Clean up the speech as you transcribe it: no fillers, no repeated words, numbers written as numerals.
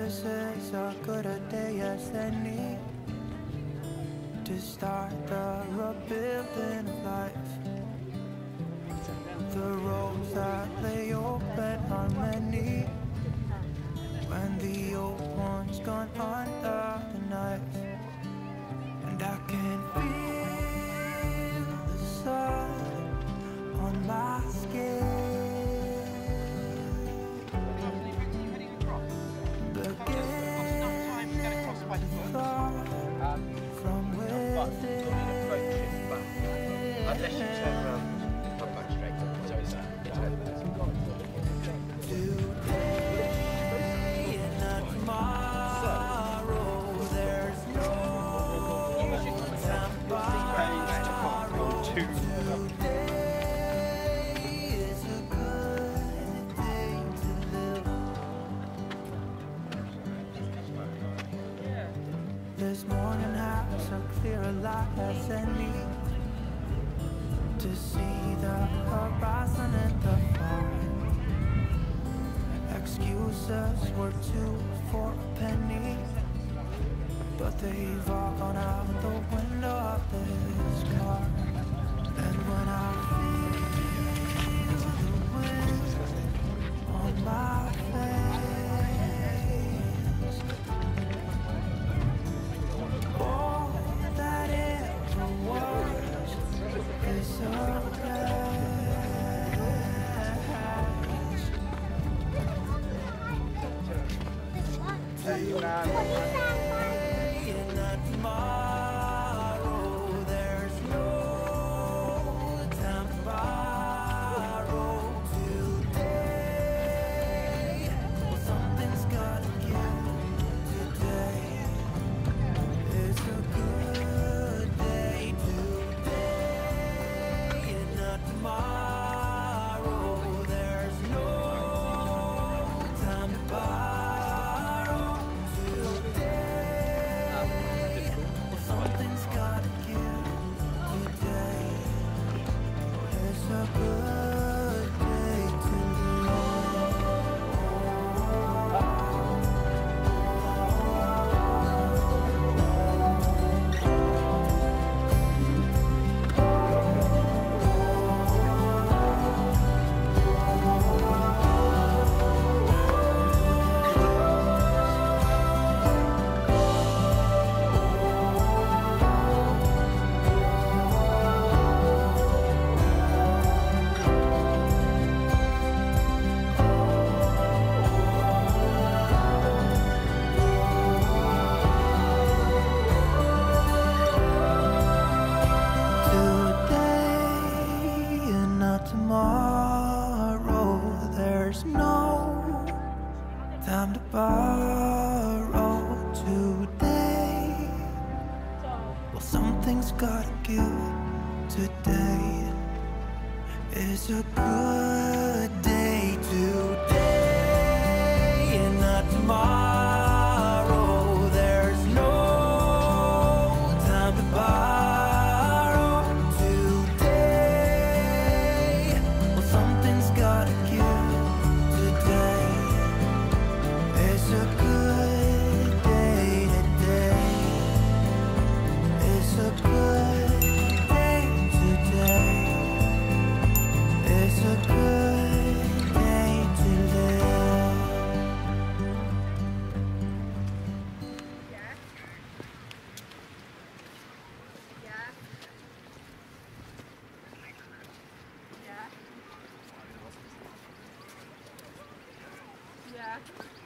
This is a good a day as any to start the rebuilding of life. The roads that lay open are many when the old one's gone under the knife. And I can feel the sun on my skin. From within. Unless you turn around, come back straight. So it's Today and not tomorrow. There's no time to borrow. Today is a good day to live. This morning has a clearer light as any to see the horizon and the far. Excuses were 2 for a penny, but they've all gone out the window of this car. And when I feel the wind on my face, all that ever was is okay. Today and not tomorrow. There's no time to borrow. Today, well, something's gotta give. Today is a good day. Today and not tomorrow. There's no time to borrow. Something's gotta give today. It's a good day to tomorrow. There's no time to borrow. Today, well, something's gotta give. Today is a good day. Today and not tomorrow. There's no time to borrow. Gotta give today. It's a good day today. It's a good day today. It's a good day to live. Yeah. Yeah. Yeah.